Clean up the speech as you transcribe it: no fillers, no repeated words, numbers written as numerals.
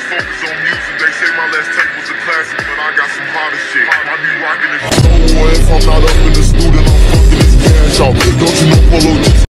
focus on music. They say my last tape was a classic, but I got some hotter shit. I be rocking it. Oh, if I'm not up in the studio, I'm fucking this cash out. Don't you know Polo G